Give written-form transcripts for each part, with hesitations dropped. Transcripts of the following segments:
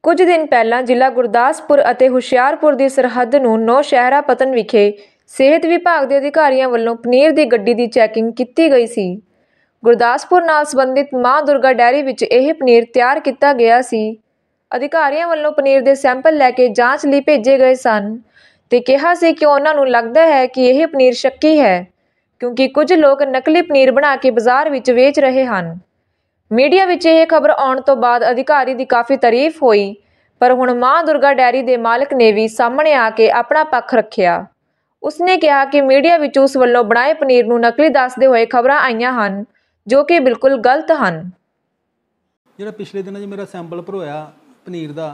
ਕੁਝ ਦਿਨ ਪਹਿਲਾਂ ਜ਼ਿਲ੍ਹਾ ਗੁਰਦਾਸਪੁਰ ਅਤੇ ਹੁਸ਼ਿਆਰਪੁਰ ਦੀ ਸਰਹੱਦ ਨੂੰ ਨੌਸ਼ਹਿਰਾ ਪੱਤਣ ਵਿਖੇ ਸਿਹਤ ਵਿਭਾਗ ਦੇ ਅਧਿਕਾਰੀਆਂ ਵੱਲੋਂ ਪਨੀਰ ਦੀ ਗੱਡੀ ਦੀ ਚੈਕਿੰਗ ਕੀਤੀ ਗਈ ਸੀ। ਗੁਰਦਾਸਪੁਰ ਨਾਲ ਸੰਬੰਧਿਤ ਮਾਂ ਦੁਰਗਾ ਡੈਰੀ ਵਿੱਚ ਇਹ ਪਨੀਰ ਤਿਆਰ ਕੀਤਾ ਗਿਆ ਸੀ। ਅਧਿਕਾਰੀਆਂ ਵੱਲੋਂ ਪਨੀਰ ਦੇ ਸੈਂਪਲ ਲੈ ਕੇ ਜਾਂਚ ਲਈ ਭੇਜੇ ਗਏ ਸਨ ਤੇ ਕਿਹਾ ਸੀ ਕਿ ਉਹਨਾਂ ਨੂੰ ਲੱਗਦਾ ਹੈ ਕਿ ਇਹ ਪਨੀਰ ਸ਼ੱਕੀ ਹੈ, ਕਿਉਂਕਿ ਕੁਝ ਲੋਕ ਨਕਲੀ ਪਨੀਰ ਬਣਾ ਕੇ ਬਾਜ਼ਾਰ ਵਿੱਚ ਵੇਚ ਰਹੇ ਹਨ। ਮੀਡੀਆ ਵਿੱਚ ਇਹ ਖਬਰ ਆਉਣ ਤੋਂ ਬਾਅਦ ਅਧਿਕਾਰੀ ਦੀ ਕਾਫੀ ਤਾਰੀਫ ਹੋਈ, ਪਰ ਹੁਣ ਮਾਂ ਦੁਰਗਾ ਡੈਰੀ ਦੇ ਮਾਲਕ ਨੇ ਵੀ ਸਾਹਮਣੇ ਆ ਕੇ ਆਪਣਾ ਪੱਖ ਰੱਖਿਆ। ਉਸਨੇ ਕਿਹਾ ਕਿ ਮੀਡੀਆ ਵਿੱਚ ਉਸ ਵੱਲੋਂ ਬਣਾਏ ਪਨੀਰ ਨੂੰ ਨਕਲੀ ਦੱਸਦੇ ਹੋਏ ਖਬਰਾਂ ਆਈਆਂ ਹਨ, ਜੋ ਕਿ ਬਿਲਕੁਲ ਗਲਤ ਹਨ। ਜਿਹੜਾ ਪਿਛਲੇ ਦਿਨਾਂ 'ਚ ਮੇਰਾ ਸੈਂਪਲ ਭਰੋਇਆ ਪਨੀਰ ਦਾ,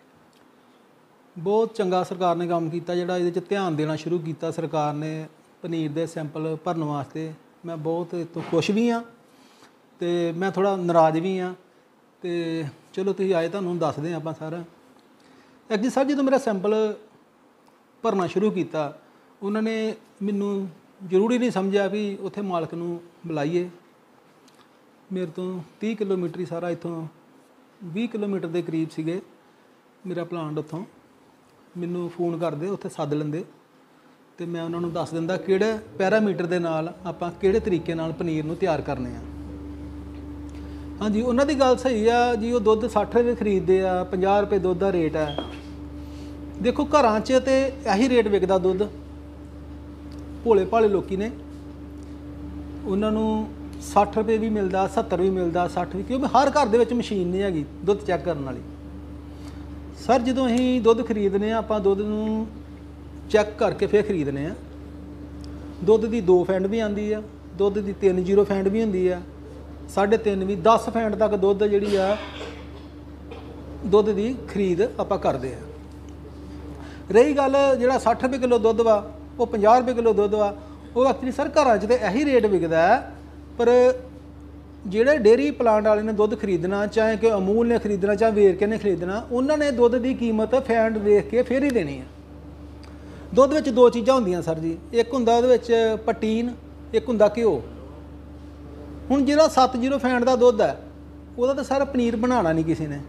ਬਹੁਤ ਚੰਗਾ ਸਰਕਾਰ ਨੇ ਕੰਮ ਕੀਤਾ। ਜਿਹੜਾ ਇਹਦੇ 'ਚ ਧਿਆਨ ਦੇਣਾ ਸ਼ੁਰੂ ਕੀਤਾ ਸਰਕਾਰ ਨੇ ਪਨੀਰ ਦੇ ਸੈਂਪਲ ਭਰਨ ਵਾਸਤੇ, ਮੈਂ ਬਹੁਤ ਇਹ ਤੋਂ ਖੁਸ਼ ਵੀ ਹਾਂ ਤੇ ਮੈਂ ਥੋੜ੍ਹਾ ਨਾਰਾਜ਼ ਵੀ ਹਾਂ। ਤੇ ਚਲੋ ਤੁਸੀਂ ਆਏ, ਤੁਹਾਨੂੰ ਦੱਸਦੇ ਹਾਂ ਆਪਾਂ ਸਾਰਾ। ਐਕਚੁਅਲੀ ਸਰ, ਜਦੋਂ ਮੇਰਾ ਸੈਂਪਲ ਭਰਨਾ ਸ਼ੁਰੂ ਕੀਤਾ, ਉਹਨਾਂ ਨੇ ਮੈਨੂੰ ਜ਼ਰੂਰੀ ਨਹੀਂ ਸਮਝਿਆ ਵੀ ਉੱਥੇ ਮਾਲਕ ਨੂੰ ਬੁਲਾਈਏ। ਮੇਰੇ ਤੋਂ 30 ਕਿਲੋਮੀਟਰ ਹੀ ਸਾਰਾ, ਇੱਥੋਂ 20 ਕਿਲੋਮੀਟਰ ਦੇ ਕਰੀਬ ਸੀਗੇ ਮੇਰਾ ਪਲਾਂਟ। ਉੱਥੋਂ ਮੈਨੂੰ ਫੋਨ ਕਰਦੇ, ਉੱਥੇ ਸੱਦ ਲੈਂਦੇ ਅਤੇ ਮੈਂ ਉਹਨਾਂ ਨੂੰ ਦੱਸ ਦਿੰਦਾ ਕਿਹੜੇ ਪੈਰਾਮੀਟਰ ਦੇ ਨਾਲ ਆਪਾਂ ਕਿਹੜੇ ਤਰੀਕੇ ਨਾਲ ਪਨੀਰ ਨੂੰ ਤਿਆਰ ਕਰਨੇ ਆ। ਹਾਂਜੀ, ਉਹਨਾਂ ਦੀ ਗੱਲ ਸਹੀ ਆ ਜੀ। ਉਹ ਦੁੱਧ 60 ਰੁਪਏ ਖਰੀਦਦੇ ਆ, 50 ਰੁਪਏ ਦੁੱਧ ਦਾ ਰੇਟ ਹੈ। ਦੇਖੋ, ਘਰਾਂ 'ਚ ਤਾਂ ਇਹੀ ਰੇਟ ਵਿਕਦਾ ਦੁੱਧ। ਭੋਲੇ ਭਾਲੇ ਲੋਕੀ ਨੇ, ਉਹਨਾਂ ਨੂੰ 60 ਰੁਪਏ ਵੀ ਮਿਲਦਾ, 70 ਵੀ ਮਿਲਦਾ, 60 ਵੀ, ਕਿਉਂਕਿ ਹਰ ਘਰ ਦੇ ਵਿੱਚ ਮਸ਼ੀਨ ਨਹੀਂ ਹੈਗੀ ਦੁੱਧ ਚੈੱਕ ਕਰਨ ਵਾਲੀ। ਸਰ, ਜਦੋਂ ਅਸੀਂ ਦੁੱਧ ਖਰੀਦਦੇ ਹਾਂ, ਆਪਾਂ ਦੁੱਧ ਨੂੰ ਚੈੱਕ ਕਰਕੇ ਫਿਰ ਖਰੀਦਦੇ ਹਾਂ। ਦੁੱਧ ਦੀ 2 ਫੈਂਡ ਵੀ ਆਉਂਦੀ ਆ, ਦੁੱਧ ਦੀ 3-0 ਫੈਂਡ ਵੀ ਹੁੰਦੀ ਆ, 3.5 ਵੀ, 10 ਫੈਂਡ ਤੱਕ ਦੁੱਧ ਜਿਹੜੀ ਆ ਦੁੱਧ ਦੀ ਖਰੀਦ ਆਪਾਂ ਕਰਦੇ ਆ। ਰਹੀ ਗੱਲ ਜਿਹੜਾ 60 ਰੁਪਏ ਕਿਲੋ ਦੁੱਧ ਵਾ, ਉਹ 50 ਰੁਪਏ ਕਿਲੋ ਦੁੱਧ ਵਾ, ਉਹ ਐਕਚੁਅਲੀ ਸਰ ਘਰਾਂ 'ਚ ਤਾਂ ਇਹੀ ਰੇਟ ਵਿਕਦਾ ਹੈ। ਪਰ ਜਿਹੜੇ ਡੇਅਰੀ ਪਲਾਂਟ ਵਾਲੇ ਨੇ ਦੁੱਧ ਖਰੀਦਣਾ, ਚਾਹੇ ਕਿ ਅਮੂਲ ਨੇ ਖਰੀਦਣਾ, ਚਾਹੇ ਵੇਰਕੇ ਨੇ ਖਰੀਦਣਾ, ਉਹਨਾਂ ਨੇ ਦੁੱਧ ਦੀ ਕੀਮਤ ਫੈਂਡ ਵੇਖ ਕੇ ਫਿਰ ਹੀ ਦੇਣੀ ਹੈ। ਦੁੱਧ ਵਿੱਚ 2 ਚੀਜ਼ਾਂ ਹੁੰਦੀਆਂ ਸਰ ਜੀ, ਇੱਕ ਹੁੰਦਾ ਉਹਦੇ ਵਿੱਚ ਪ੍ਰੋਟੀਨ, ਇੱਕ ਹੁੰਦਾ ਘਿਓ। ਹੁਣ ਜਿਹੜਾ 7-0 ਫੈਂਡ ਦਾ ਦੁੱਧ ਹੈ, ਉਹਦਾ ਤਾਂ ਸਾਰਾ ਪਨੀਰ ਬਣਾਉਣਾ ਨਹੀਂ ਕਿਸੇ ਨੇ।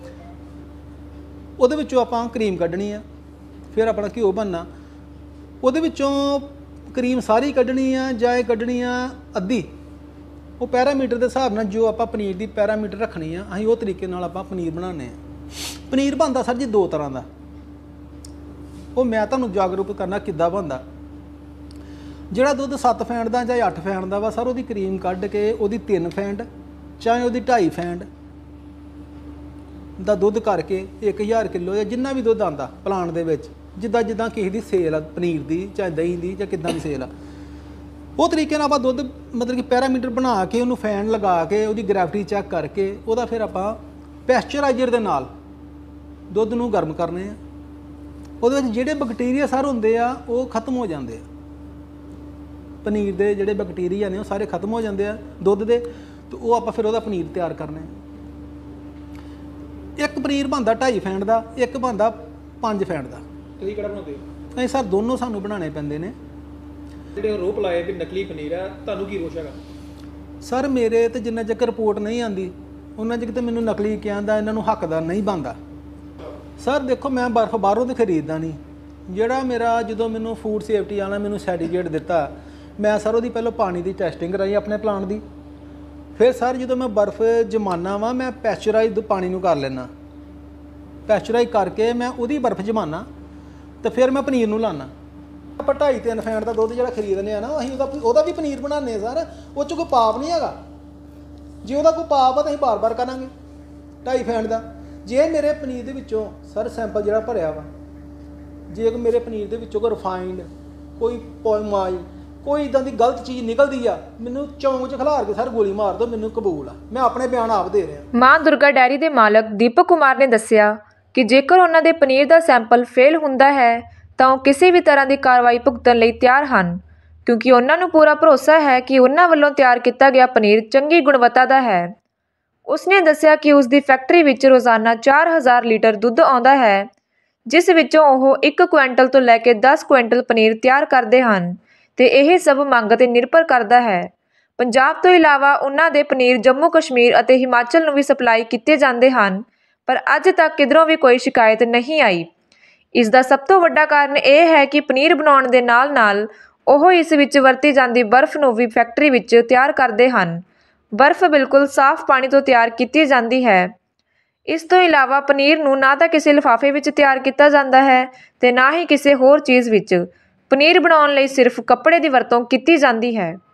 ਉਹਦੇ ਵਿੱਚੋਂ ਆਪਾਂ ਕਰੀਮ ਕੱਢਣੀ ਆ, ਫਿਰ ਆਪਣਾ ਘਿਓ ਬਣਨਾ। ਉਹਦੇ ਵਿੱਚੋਂ ਕਰੀਮ ਸਾਰੀ ਕੱਢਣੀ ਆ ਜਾਂ ਇਹ ਕੱਢਣੀ ਆ ਅੱਧੀ, ਉਹ ਪੈਰਾਮੀਟਰ ਦੇ ਹਿਸਾਬ ਨਾਲ ਜੋ ਆਪਾਂ ਪਨੀਰ ਦੀ ਪੈਰਾਮੀਟਰ ਰੱਖਣੀ ਆ, ਅਸੀਂ ਉਹ ਤਰੀਕੇ ਨਾਲ ਆਪਾਂ ਪਨੀਰ ਬਣਾਉਂਦੇ ਹਾਂ। ਪਨੀਰ ਬਣਦਾ ਸਰ ਜੀ 2 ਤਰ੍ਹਾਂ ਦਾ, ਉਹ ਮੈਂ ਤੁਹਾਨੂੰ ਜਾਗਰੂਕ ਕਰਨਾ ਕਿੱਦਾਂ ਬਣਦਾ। ਜਿਹੜਾ ਦੁੱਧ 7 ਫੈਂਡ ਦਾ ਜਾਂ 8 ਫੈਂਡ ਦਾ ਵਾ ਸਰ, ਉਹਦੀ ਕਰੀਮ ਕੱਢ ਕੇ ਉਹਦੀ 3 ਫੈਂਡ ਚਾਹੇ ਉਹਦੀ 2.5 ਫੈਂਡ ਦਾ ਦੁੱਧ ਕਰਕੇ 1000 ਕਿਲੋ ਜਾਂ ਜਿੰਨਾ ਵੀ ਦੁੱਧ ਆਉਂਦਾ ਪਲਾਂਟ ਦੇ ਵਿੱਚ, ਜਿੱਦਾਂ ਜਿੱਦਾਂ ਕਿਸੇ ਦੀ ਸੇਲ ਆ ਪਨੀਰ ਦੀ, ਚਾਹੇ ਦਹੀਂ ਦੀ, ਜਾਂ ਕਿੱਦਾਂ ਦੀ ਸੇਲ ਆ, ਉਹ ਤਰੀਕੇ ਨਾਲ ਆਪਾਂ ਦੁੱਧ ਮਤਲਬ ਕਿ ਪੈਰਾਮੀਟਰ ਬਣਾ ਕੇ ਉਹਨੂੰ ਫੈਨ ਲਗਾ ਕੇ ਉਹਦੀ ਗ੍ਰੈਵਿਟੀ ਚੈੱਕ ਕਰਕੇ ਉਹਦਾ ਫਿਰ ਆਪਾਂ ਪੈਸਚਰਾਈਜ਼ਰ ਦੇ ਨਾਲ ਦੁੱਧ ਨੂੰ ਗਰਮ ਕਰਨੇ ਆ। ਉਹਦੇ ਵਿੱਚ ਜਿਹੜੇ ਬੈਕਟੀਰੀਆ ਸਰ ਹੁੰਦੇ ਆ ਉਹ ਖਤਮ ਹੋ ਜਾਂਦੇ ਆ। ਪਨੀਰ ਦੇ ਜਿਹੜੇ ਬੈਕਟੀਰੀਆ ਨੇ ਉਹ ਸਾਰੇ ਖਤਮ ਹੋ ਜਾਂਦੇ ਆ ਦੁੱਧ ਦੇ, ਤੇ ਉਹ ਆਪਾਂ ਫਿਰ ਉਹਦਾ ਪਨੀਰ ਤਿਆਰ ਕਰਨੇ। ਇੱਕ ਪਨੀਰ ਬਣਦਾ 2.5 ਫੈਂਡ ਦਾ, ਇੱਕ ਬਣਦਾ 5 ਫੈਂਡ ਦਾ। ਤੁਸੀਂ ਕਿਹੜਾ ਬਣਾਉਂਦੇ ਹੋ? ਨਹੀਂ ਸਰ, ਦੋਨੋਂ ਸਾਨੂੰ ਬਣਾਉਣੇ ਪੈਂਦੇ ਨੇ। ਜਿਹੜੇ ਆਰੋਪ ਲਾਏ ਵੀ ਨਕਲੀ ਪਨੀਰ ਆ, ਤੁਹਾਨੂੰ ਕੀ ਰੋਸ਼ ਹੈਗਾ? ਸਰ, ਮੇਰੇ ਤੇ ਜਿੰਨਾ ਚਿਰ ਰਿਪੋਰਟ ਨਹੀਂ ਆਉਂਦੀ ਉਹਨਾਂ ਚਿਰ ਤੇ ਮੈਨੂੰ ਨਕਲੀ ਕਹਿੰਦਾ ਇਹਨਾਂ ਨੂੰ ਹੱਕਦਾਰ ਨਹੀਂ ਬਣਦਾ। ਸਰ ਦੇਖੋ, ਮੈਂ ਬਰਫ਼ ਬਾਹਰੋਂ ਤਾਂ ਖਰੀਦਦਾ ਨਹੀਂ। ਜਿਹੜਾ ਮੇਰਾ ਜਦੋਂ ਮੈਨੂੰ ਫੂਡ ਸੇਫਟੀ ਵਾਲਾ ਮੈਨੂੰ ਸਰਟੀਫਿਕੇਟ ਦਿੱਤਾ, ਮੈਂ ਸਰ ਉਹਦੀ ਪਹਿਲਾਂ ਪਾਣੀ ਦੀ ਟੈਸਟਿੰਗ ਕਰਾਈ ਆਪਣੇ ਪਲਾਂਟ ਦੀ। ਫਿਰ ਸਰ ਜਦੋਂ ਮੈਂ ਬਰਫ਼ ਜਮਾਨਾ ਵਾ, ਮੈਂ ਪੈਸਚਰਾਈਜ਼ ਪਾਣੀ ਨੂੰ ਕਰ ਲੈਣਾ। ਪੈਸਚਰਾਈਜ਼ ਕਰਕੇ ਮੈਂ ਉਹਦੀ ਬਰਫ਼ ਜਮਾਨਾ ਅਤੇ ਫਿਰ ਮੈਂ ਪਨੀਰ ਨੂੰ ਲਾਉਣਾ। ਆਪਾਂ 2.5-3 ਫੈਂਡ ਦਾ ਦੁੱਧ ਜਿਹੜਾ ਖਰੀਦਦੇ ਆ ਨਾ, ਅਸੀਂ ਉਹਦਾ ਵੀ ਪਨੀਰ ਬਣਾਉਂਦੇ ਹਾਂ ਸਰ। ਉਹ 'ਚ ਕੋਈ ਪਾਪ ਨਹੀਂ ਹੈਗਾ। ਜੇ ਉਹਦਾ ਕੋਈ ਪਾਪ ਆ ਤਾਂ ਅਸੀਂ ਬਾਰ-ਬਾਰ ਕਰਾਂਗੇ 2.5 ਫੈਂਡ ਦਾ। ਜੇ ਮੇਰੇ ਪਨੀਰ ਦੇ ਵਿੱਚੋਂ ਸਰ ਸੈਂਪਲ ਜਿਹੜਾ ਭਰਿਆ ਵਾ, ਜੇ ਮੇਰੇ ਪਨੀਰ ਦੇ ਵਿੱਚੋਂ ਕੋਈ ਰਿਫਾਈਨਡ, ਕੋਈ ਪੋਮਾਈਲ, ਕੋਈ ਇੱਦਾਂ ਦੀ ਗਲਤ ਚੀਜ਼ ਨਿਕਲਦੀ ਆ, ਮੈਨੂੰ ਚੌਂਕ 'ਚ ਖਿਲਾਰ ਕੇ ਸਰ ਗੋਲੀ ਮਾਰ ਦਿਓ, ਮੈਨੂੰ ਕਬੂਲ ਆ। ਮੈਂ ਆਪਣੇ ਬਿਆਨ ਆਪ ਦੇ ਰਿਹਾ। ਮਾਂ ਦੁਰਗਾ ਡੈਰੀ ਦੇ ਮਾਲਕ ਦੀਪਕ ਕੁਮਾਰ ਨੇ ਦੱਸਿਆ ਕਿ ਜੇਕਰ ਉਹਨਾਂ ਦੇ ਪਨੀਰ ਦਾ ਸੈਂਪਲ ਫੇਲ ਹੁੰਦਾ ਹੈ ਤਾਂ ਉਹ ਕਿਸੇ ਵੀ ਤਰ੍ਹਾਂ ਦੀ ਕਾਰਵਾਈ ਭੁਗਤਣ ਲਈ ਤਿਆਰ ਹਨ, ਕਿਉਂਕਿ ਉਹਨਾਂ ਨੂੰ ਪੂਰਾ ਭਰੋਸਾ ਹੈ ਕਿ ਉਹਨਾਂ ਵੱਲੋਂ ਤਿਆਰ ਕੀਤਾ ਗਿਆ ਪਨੀਰ ਚੰਗੀ ਗੁਣਵੱਤਾ ਦਾ ਹੈ। ਉਸਨੇ ਦੱਸਿਆ ਕਿ ਉਸ ਦੀ ਫੈਕਟਰੀ ਵਿੱਚ ਰੋਜ਼ਾਨਾ 4000 ਲੀਟਰ ਦੁੱਧ ਆਉਂਦਾ ਹੈ, ਜਿਸ ਵਿੱਚੋਂ ਉਹ 1 ਕੁਇੰਟਲ ਤੋਂ ਲੈ ਕੇ 10 ਕੁਇੰਟਲ ਪਨੀਰ ਤਿਆਰ ਕਰਦੇ ਹਨ ਤੇ ਇਹ ਸਭ ਮੰਗ 'ਤੇ ਨਿਰਭਰ ਕਰਦਾ ਹੈ। ਪੰਜਾਬ ਤੋਂ ਇਲਾਵਾ ਉਹਨਾਂ ਦੇ ਪਨੀਰ ਜੰਮੂ ਕਸ਼ਮੀਰ ਅਤੇ ਹਿਮਾਚਲ ਨੂੰ ਵੀ ਸਪਲਾਈ ਕੀਤੇ ਜਾਂਦੇ ਹਨ, ਪਰ ਅੱਜ ਤੱਕ ਕਿਧਰੋਂ ਵੀ ਕੋਈ ਸ਼ਿਕਾਇਤ ਨਹੀਂ ਆਈ। ਇਸ ਦਾ ਸਭ ਤੋਂ ਵੱਡਾ ਕਾਰਨ ਇਹ ਹੈ ਕਿ ਪਨੀਰ ਬਣਾਉਣ ਦੇ ਨਾਲ-ਨਾਲ ਉਹ ਇਸ ਵਿੱਚ ਵਰਤੀ ਜਾਂਦੀ ਬਰਫ਼ ਨੂੰ ਵੀ ਫੈਕਟਰੀ ਵਿੱਚ ਤਿਆਰ ਕਰਦੇ ਹਨ। ਬਰਫ਼ ਬਿਲਕੁਲ ਸਾਫ਼ ਪਾਣੀ ਤੋਂ ਤਿਆਰ ਕੀਤੀ ਜਾਂਦੀ ਹੈ। ਇਸ ਤੋਂ ਇਲਾਵਾ ਪਨੀਰ ਨੂੰ ਨਾ ਤਾਂ ਕਿਸੇ ਲਿਫਾਫੇ ਵਿੱਚ ਤਿਆਰ ਕੀਤਾ ਜਾਂਦਾ ਹੈ ਤੇ ਨਾ ਹੀ ਕਿਸੇ ਹੋਰ ਚੀਜ਼ ਵਿੱਚ। ਪਨੀਰ ਬਣਾਉਣ ਲਈ ਸਿਰਫ ਕੱਪੜੇ ਦੀ ਵਰਤੋਂ ਕੀਤੀ ਜਾਂਦੀ ਹੈ।